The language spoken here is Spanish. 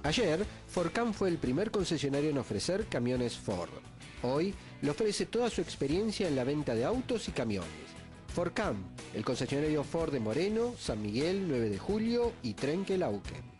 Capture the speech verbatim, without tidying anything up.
Ayer, Forcam fue el primer concesionario en ofrecer camiones Ford. Hoy, le ofrece toda su experiencia en la venta de autos y camiones. Forcam, el concesionario Ford de Moreno, San Miguel, nueve de julio y Trenquelauquen.